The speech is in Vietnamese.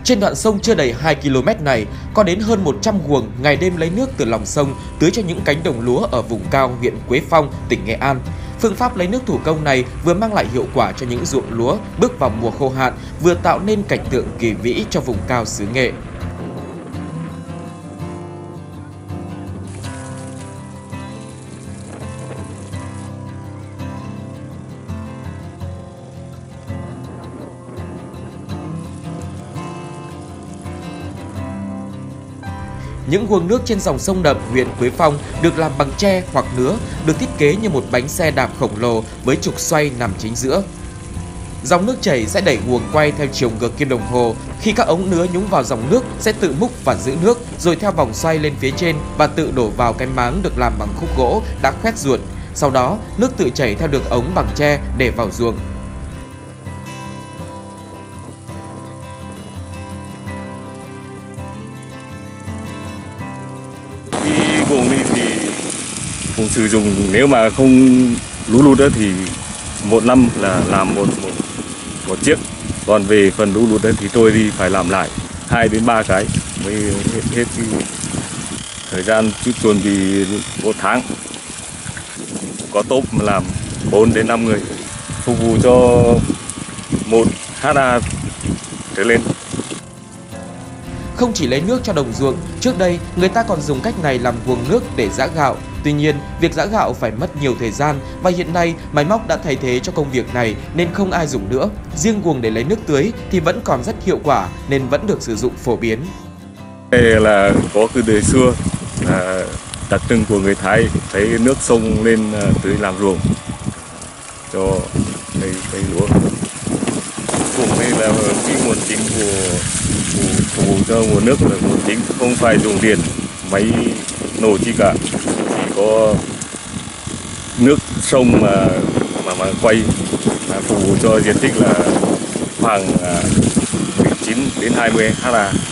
Trên đoạn sông chưa đầy 2 km này, có đến hơn 100 guồng ngày đêm lấy nước từ lòng sông tưới cho những cánh đồng lúa ở vùng cao huyện Quế Phong, tỉnh Nghệ An. Phương pháp lấy nước thủ công này vừa mang lại hiệu quả cho những ruộng lúa bước vào mùa khô hạn, vừa tạo nên cảnh tượng kỳ vĩ cho vùng cao xứ Nghệ. Những guồng nước trên dòng sông Đậm, huyện Quế Phong được làm bằng tre hoặc nứa, được thiết kế như một bánh xe đạp khổng lồ với trục xoay nằm chính giữa. Dòng nước chảy sẽ đẩy guồng quay theo chiều ngược kim đồng hồ. Khi các ống nứa nhúng vào dòng nước sẽ tự múc và giữ nước, rồi theo vòng xoay lên phía trên và tự đổ vào cái máng được làm bằng khúc gỗ đã khoét ruột. Sau đó, nước tự chảy theo đường ống bằng tre để vào ruộng. Guồng đi thì cũng sử dụng, nếu mà không lũ lụt đó thì một năm là làm một chiếc, còn về phần lũ lụt đó thì tôi đi phải làm lại 2 đến 3 cái mới hết cái thời gian chút chuẩn bị 1 tháng. Có tốp mà làm 4 đến 5 người phục vụ cho 1 ha trở lên. Không chỉ lấy nước cho đồng ruộng, trước đây người ta còn dùng cách này làm guồng nước để giã gạo. Tuy nhiên, việc giã gạo phải mất nhiều thời gian và hiện nay máy móc đã thay thế cho công việc này nên không ai dùng nữa. Riêng guồng để lấy nước tưới thì vẫn còn rất hiệu quả nên vẫn được sử dụng phổ biến. Đây là có từ đời xưa là đặc trưng của người Thái, lấy nước sông lên tưới làm ruộng cho cây lúa. Guồng đây là cái nguồn chính của phục vụ cho nguồn nước, là nguồn chính, không phải dùng điện máy nổ chi cả, chỉ có nước sông mà quay phục vụ cho diện tích là khoảng 19 đến 20 ha.